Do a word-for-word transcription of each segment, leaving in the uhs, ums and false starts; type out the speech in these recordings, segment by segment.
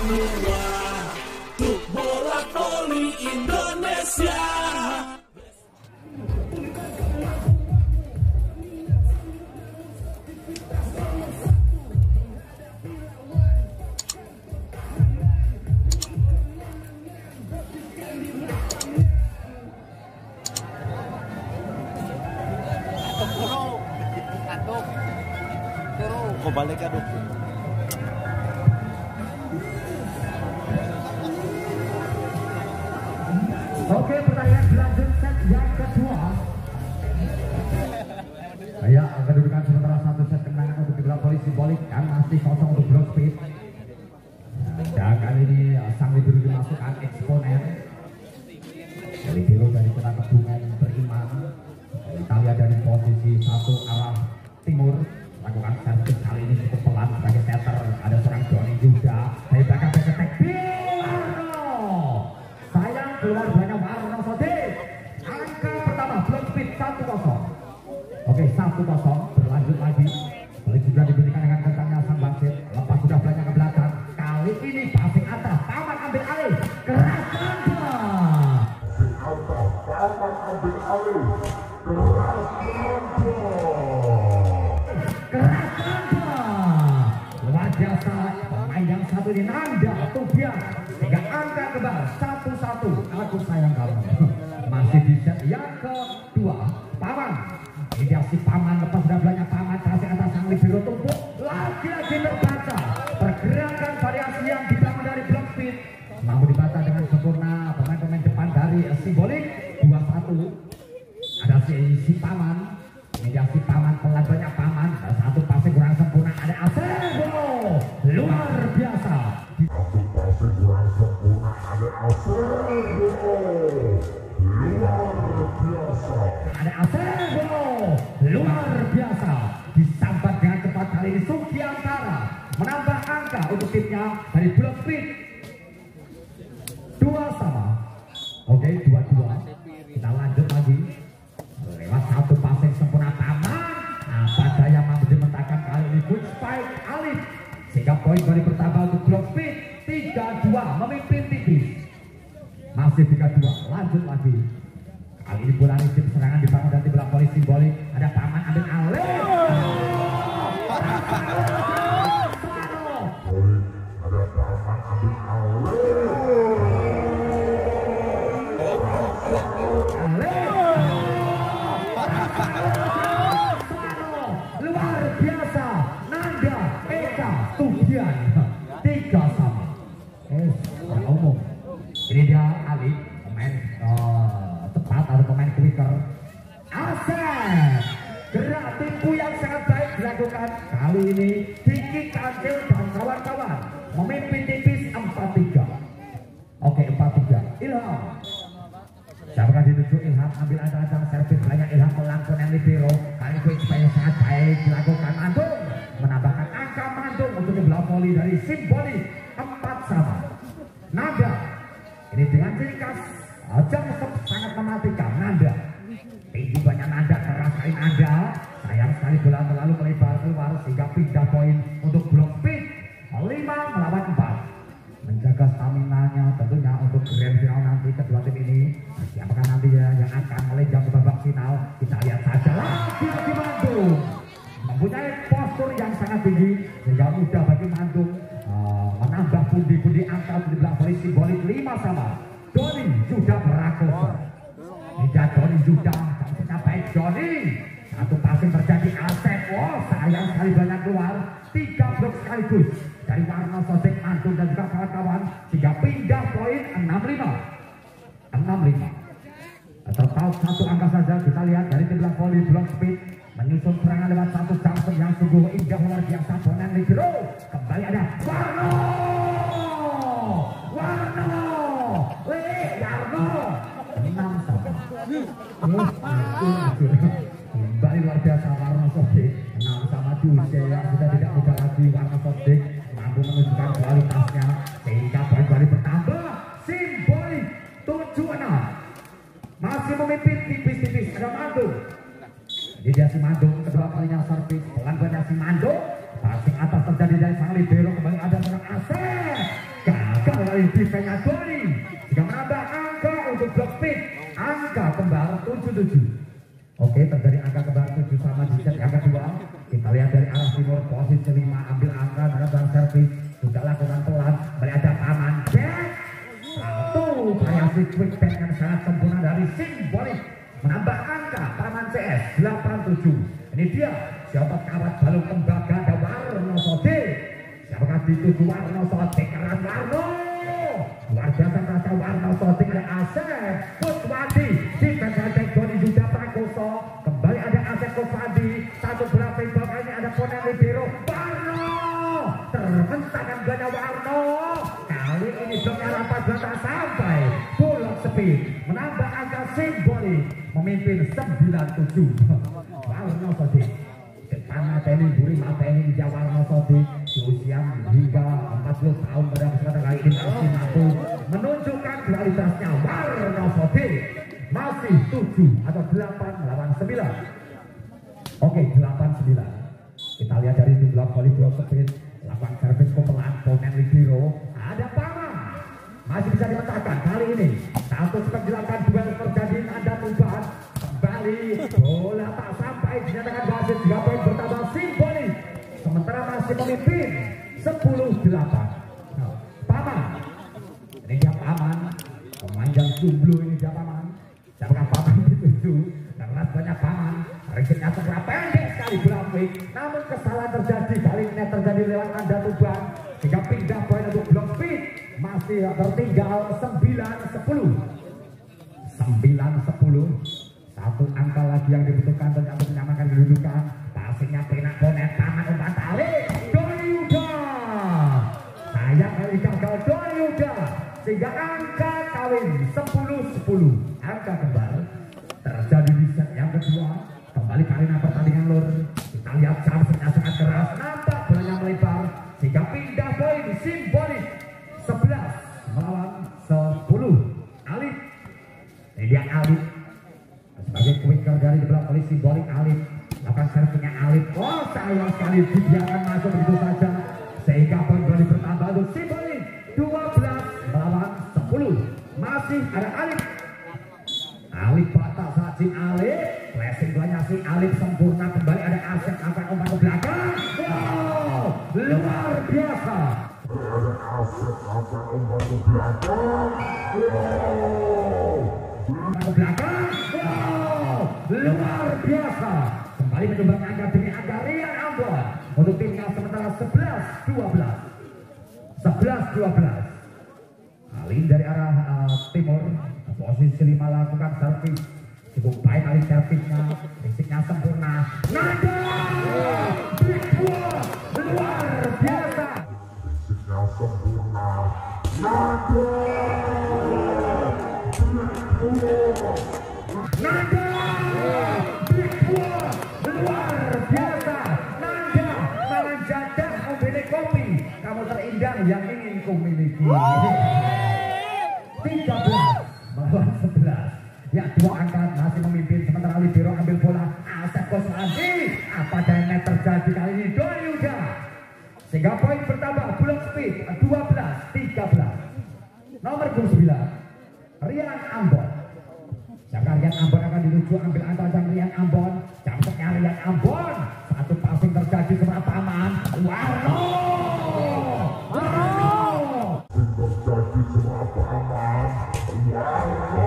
benua untuk bola voli Indonesia. Kok balik ka dok? Oke, pertandingan berlanjut set yang kedua. Ya, kedudukan sementara satu set kemenangan untuk Bola Voli Simbolik dan masih kosong untuk Block Speed. Dan kali ini sang libero dimasukkan eksponen dari libero dari Kota Kebumen Beriman. Kita lihat dari posisi satu arah timur lakukan servis kali ini cukup pelan sebagai setter. Ada seorang Johnny Yuda dari belakang Besetek Warno. Sayang keluar banyak Warno Sodik. Angka pertama Block Speed satu kosong. Oke, satu kosong berlanjut lagi. Balik juga diberikan dengan kencangnya sang Bangsit. Lepas sudah banyak ke belakang. Kali ini passing atas. Paman ambil alih. Keras Anda. Paman ambil alih. Keras Keras Anda. Luar biasa. Pemain yang satu ini Nanda Tubian. Sehingga angka kebal satu satu. Aku sayang kamu. Masih di set yang kedua. Paman. Ini dia si Paman, lepas sudah banyak Paman, kasih atas sang libero tumpuk, lagi-lagi terbaca pergerakan variasi yang dibangun dari Block Speed, mampu dibaca dengan sempurna pemain-pemain depan dari Simbolik. Dua satu ada si, si Paman, ini dia si Paman, pelan banyak Paman, satu passing kurang sempurna, ada Asego, luar biasa, satu passing kurang sempurna, ada Asego, luar biasa, ada Asego, luar biasa, disambat dengan cepat kali ini Sugiantara menambah angka untuk timnya dari Block Speed. Dua sama. Oke, dua dua. Kita lanjut lagi. Lewat satu passing sempurna Taman. Apa daya mampu dimentahkan kali ini good spike Alif. Sehingga poin kembali bertambah untuk Block Speed. Tiga dua memimpin tipis. Masih tiga dua. Lanjut lagi. Kali ini bola risip serangan dibangun dari Bola Voli Simbolik. Ada Paman ambil alih. Ada Paman ambil alih. Luar biasa. Nanda Eka Tubian. Tiga sama. Eh, umum. Ini dia Alif, pemain uh, cepat atau pemain quicker. Asep, gerak tipu yang sangat baik dilakukan kali ini. Diki Kancil dan kawan-kawan memimpin tipis empat tiga. Oke, empat tiga. Ilham, siapakah dituju Ilham, ambil ancang-ancang servis banyak Ilham melangkun yang libero. Kali quick yang sangat baik dilakukan Mandung, menambahkan angka Mandung untuk Bola Voli dari Simbolik. Empat sama. Nanda, ini dengan ciri khas jam sangat mematikan. Nanda tinggi banyak Nanda, keras sekali Nanda. Sayang sekali bola terlalu melebar keluar sehingga pindah poin untuk Block Speed. Lima melawan empat. Menjaga stamina-nya tentunya untuk grand final nanti kedua tim ini. Siapakah nanti ya yang akan melejang ke babak final? Kita lihat saja. Lagi-lagi Mandung mempunyai postur yang sangat tinggi sehingga mudah bagi Mandung uh, menambah pundi-pundi angka di Bola Voli Simbolik. Lima sama. Doni Yuda Prakoso. Tidak Doni Yuda, maksudnya baik Doni. Satu passing terjadi Asep. Oh, sayang sekali banyak keluar. Tiga blok sekaligus dari Warno Sodik, Mandung dan juga kawan-kawan sehingga pindah poin enam lima. enam lima. Terpaut satu angka saja. Kita lihat dari tim Bola Voli Block Speed menyusun serangan lewat satu jumper yang sungguh indah luar biasa. Bonan libero. Kembali ada Warno. Warno. Wih, Warno. enam sama. Kembali luar biasa Warno Sodik. enam sama tujuh yang sudah tidak mudah lagi. Warno Sodik mampu menunjukkan kualitasnya sehingga poin kembali bertambah. Simbolik tujuh enam. Masih memimpin tipis-tipis. Ada Mandung. Ini dia si Mandung, kedua kalinya servis. Pelan banyak si Mandung. Passing atas terjadi dari sang libero. Kembali ada seorang Asep. sangat sempurna dari Simbolik menambah angka Paman C S delapan tujuh. Ini dia siapa kawat balung tembaga ada Warno Sode. Siapakah dituju Warno Sode keras Warno. Luar biasa rasa Warno Sode ada Asep Kuswadi di Pengadek Doni Yuda Prakoso. Kembali ada Asep Kuswadi. Satu belas rival kali ini ada Ponen Libero Warno. Termentakkan ganda Warno. Kali ini bloknya rapat belakang sampai Bulog Speed menambah angka Simbolik memimpin sembilan tujuh. Warno Sode depan mateni buri mateni dia Warno Sode di usia hingga empat puluh tahun pada kesempatan kali ini masih mampu menunjukkan kualitasnya. Warno Sode masih tujuh atau delapan melawan sembilan. Oke, delapan sembilan. Kita lihat dari jumlah voli Bulog Speed lakukan servis pelan Ponen Libero ada Paman masih bisa diletakkan kali ini satu cepat dilakukan duel terjadi ada tujuan kembali bola tak sampai dinyatakan wasit tiga poin bertambah Simbolik sementara masih memimpin sepuluh delapan. Nah, Paman ini dia Paman pemanjang jumlah ini dia Paman siapakah Paman dituju karena banyak Paman regetnya segera pendek sekali grafik namun kesalahan terjadi kali ini terjadi lewat anda tujuan sehingga pindah poin untuk Bulog Speed masih tertinggal sembilan sepuluh. Sembilan sepuluh. Satu angka lagi yang dibutuhkan untuk menyamakan kedudukan. Passingnya penak Ponen tangan umpan tarik Doni Yuda. Sayang kali gagal Doni Yuda sehingga angka kawin sepuluh sepuluh. Angka kembar terjadi di set yang kedua. Kembali karena pertandingan lur. Kita lihat charge-nya sangat keras. Nampak bolanya melebar sehingga pindah poin Simbolik sebelas melawan sepuluh. Alif. Ini dia Alif. Sebagai quicker dari di belakang oleh Simbolik Alif. Lakukan servisnya Alif. Oh sayang sekali dibiarkan masuk begitu saja. Sehingga poin kembali bertambah untuk Simbolik dua belas melawan sepuluh. Masih ada Alif. Alif batak saat si Alif. Flashing duanya si Alif sempurna. Kembali ada Asep angkat umpan ke belakang. Wow, luar biasa. Ada Asep angkat umpan ke belakang. Wow, ke belakang. Wow, luar biasa. Kembali mencoba angkat demi angka Rian Ambon untuk timnya sementara sebelas dua belas. sebelas dua belas. Kali dari arah uh, timur. Posisi lima lakukan servis cukup baik kali servisnya, fisiknya sempurna. Nada big one luar biasa. fisiknya sempurna. Nada Nada big one luar biasa. Nada malah jadah membeli kopi. Kamu terindah yang ingin ku miliki. tiga belas melawan sebelas. Ya dua angka masih memimpin sementara Libero ambil bola Asep Kuswadi. Apa daya terjadi kali ini Doni Yuda sehingga poin bertambah Bulog Speed dua belas tiga belas. Nomor dua puluh sembilan Rian Ambon. Siapa Rian Ambon akan dilucu ambil antasan Rian Ambon. Campurnya Rian Ambon. Satu passing terjadi kepada Paman Warno. Warno terjadi semua Paman Warno.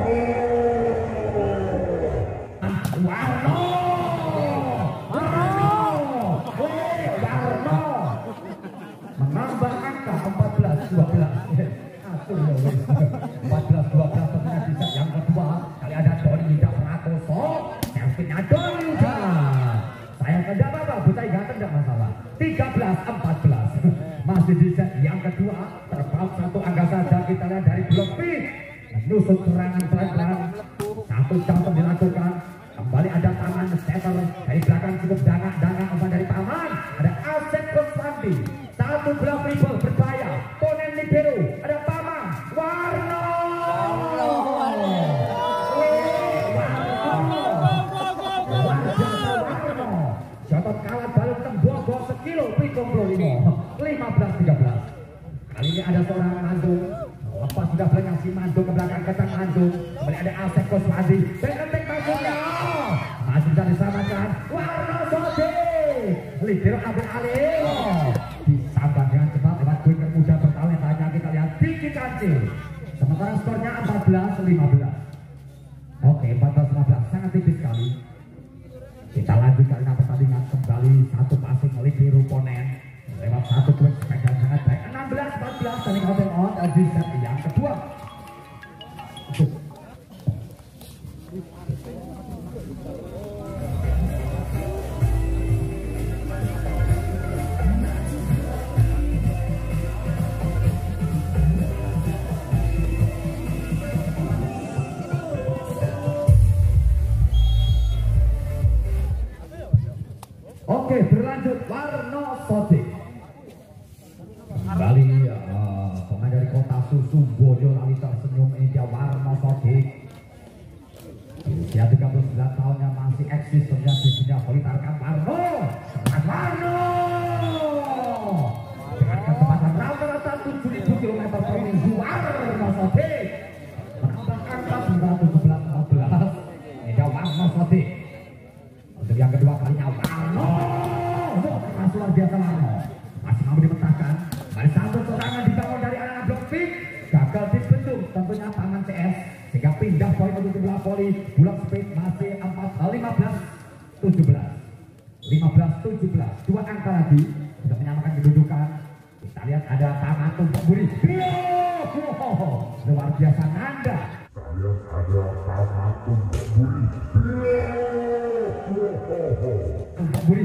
Warno, Warno, Warno, menambah angka empat belas dua belas. Atur ya, empat belas dua belas tentunya di set yang kedua. Kali ada Doni Yuda Prakoso, servisnya Doni Yuda. Saya tidak apa-apa, Butai Ganteng tidak masalah. tiga belas empat belas. Masih di set yang kedua, terpaut satu angka saja. Kita lihat dari Bulog Speed. Menusuk serangan pelan-pelan. Satu contoh dilakukan. Kembali ada Paman setter dari belakang cukup dangak-dangak umpan dari Paman. Ada Asep Kuswadi. Satu belah rival berbahaya. Ponen Libero. Ada Paman Warno. Warno. Warno. Jotot kalah balon tembogok sekilo Pikomplo lima. lima belas tiga belas. Kali ini ada seorang Mandung. Lepas sudah banyak si Mandung ke belakang kesan Mandung. Kemudian ada Asep Kuswadi. Pengetik Mandungnya. Masih bisa diselamatkan. Warno Sode. Libero ambil alih. Disambang dengan cepat lewat winger muda bertalentanya. Kita lihat Diki Kancil. Sementara skornya empat belas lima belas. Oke, berlanjut Warno Sodik. Kembali uh, pemain dari kota Susu Boyo lali tersenyum ini dia Warno Sodik. Usia tiga puluh sembilan tahunnya masih eksis ternyata di dunia voli tarkam Warno. Semangat Warno. Dengan kecepatan rata-rata tujuh ribu kilometer per minggu Warno Sodik menambah angka sembilan tujuh belas empat belas. Ini dia Warno Sodik. Untuk yang kedua kalinya Warno. Masih luar biasa Warno. Masih mampu dipecahkan. Dari satu serangan dibangun dari anak blok fit. Gagal dibentuk tentunya tangan C S. Sehingga pindah poin untuk sebelah voli. Bulog speed masih lima belas tujuh belas. lima belas tujuh belas. Dua angka lagi untuk menyamakan kedudukan. Kita lihat ada tangan tumpuk buri. Wow, luar biasa Nanda. Saya ada tangan tumpuk buri. Tumpuk buri.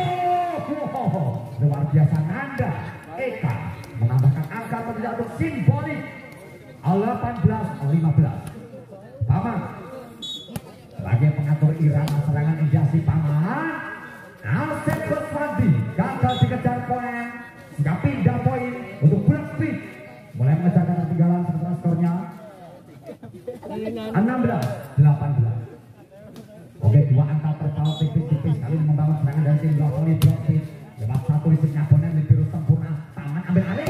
Luar biasa Nanda. Eka menambahkan angka terjadi untuk simbolik delapan belas lima belas. Paman sebagai pengatur irama serangan Indiasi Paman Asep Beswandi gagal dikejar poin sehingga pindah poin untuk Bulog Speed mulai mengejarkan ketinggalan sementara skornya enam belas delapan belas. Oke, dua angka terpaut tipis-tipis kali ini membangun serangan dari tim Bulog Speed lewat satu listriknya ponen di biru sempurna. Taman ambil alih.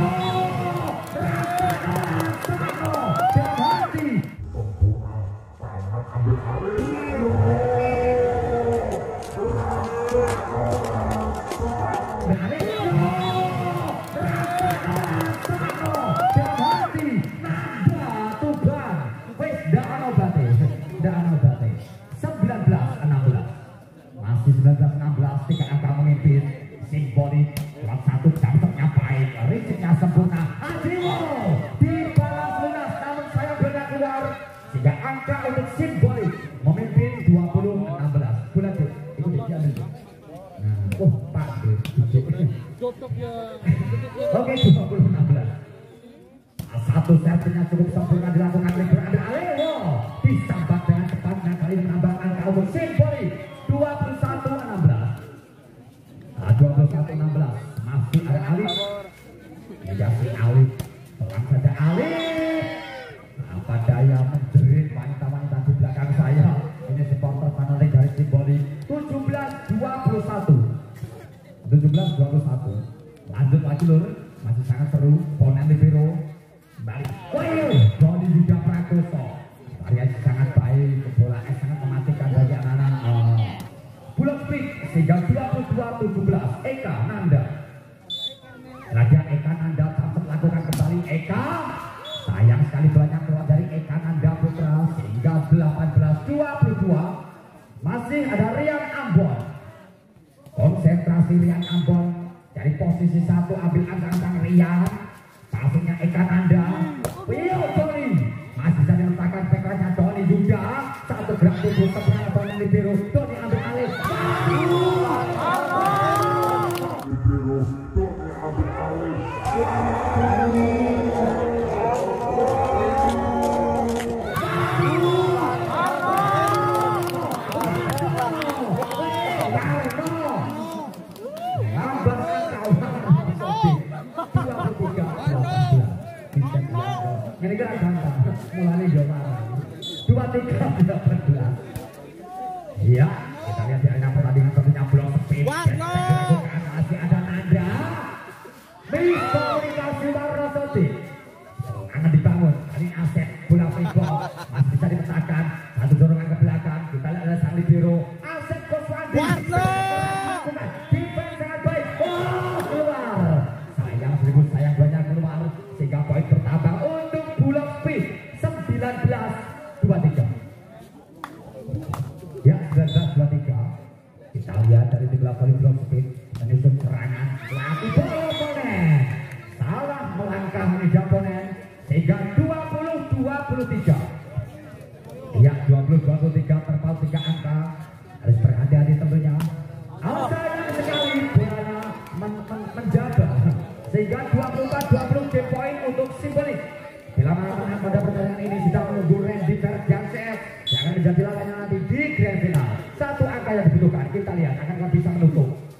sembilan belas enam belas, tiga angka memimpin simbolik lewat satu jangkauannya baik, reachingnya sempurna. Adimo dibalas lunas namun sayang benar keluar sehingga angka untuk simbolik memimpin dua puluh enam belas. Bulanjut itu dia dulu. Nah, oh Pak oke, dua puluh enam belas. Satu servisnya cukup sempurna dilakukan oleh berada Aleo. Disambat dengan cepat dan kali menambah angka untuk simbolik dua puluh satu enam belas. Nah, dua puluh satu enam belas. Masih ada Alif. Menjadi Alif. Pelan saja Alif. Apa daya menjerit wanita-wanita di belakang saya. Ini supporter fanatik dari simbolik. tujuh belas dua puluh satu. tujuh belas dua puluh satu. Lanjut lagi lur. Masih sangat seru. Ponen Libero. Balik. Wih, Doni juga Prakoso. Variasi sangat baik. Bola es sangat mematikan bagi anak-anak. Uh, Bulog Speed sehingga dua puluh dua tujuh belas. Eka Nanda. Raja Eka Nanda dapat melakukan kembali Eka. Sayang sekali banyak keluar dari Eka Nanda Putra sehingga delapan belas dua puluh dua. Masih ada Rian Ambon. Konsentrasi Rian Ambon dari posisi satu ambil angka-angka Rian. Passingnya Eka Nanda. Wio Doni masih bisa diletakkan pekerjaan Doni juga. Satu gerak tubuh seberang Doni Libero. Doni ambil alih. Libero, Doni ambil alih. Ini kan gampang, mulai dua marah. Dua tiga delapan belas. Iya, kita lihat di arena pertandingan tentunya Bulog Speed. Masih ada Nanda. Miskomunikasi Warno Sodik. Akan dibangun. Kali Asep bola freeball masih bisa dipecahkan. Satu dorongan ke belakang. Kita lihat ada sang libero. Asep Beswandi. Warno. Defense sangat baik. Oh, keluar. Sayang seribu sayang banyak keluar sehingga poin bertambah untuk Bulog Speed sembilan belas dua puluh tiga. Ya, sembilan belas dua puluh tiga. Kita lihat dari tim voli Bulog Speed menyusun serangan. Latih bola ponen. Salah melangkah mengejar ponen sehingga dua puluh dua puluh tiga. Ya, dua puluh dua puluh tiga terpaut tiga angka. Harus berhati-hati tentunya. Oh, sayang sekali bolanya men men menjaga sehingga dua puluh empat dua puluh game poin untuk simbolik. Bila mana pada pertandingan ini sudah menunggu Randy Ferdian C F yang akan menjadi lawannya nanti di grand final. Satu angka yang dibutuhkan, kita lihat akan bisa menutup.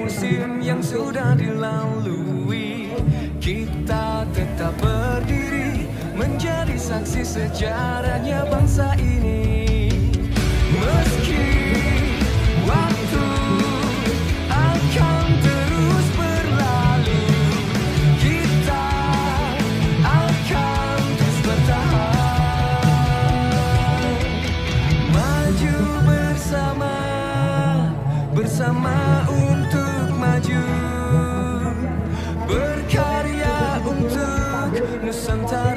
musim yang sudah dilalui, kita tetap berdiri menjadi saksi sejarahnya bangsa ini. Meski waktu akan terus berlalu, kita akan terus bertahan. Maju bersama, bersama untuk maju, berkarya untuk Nusantara.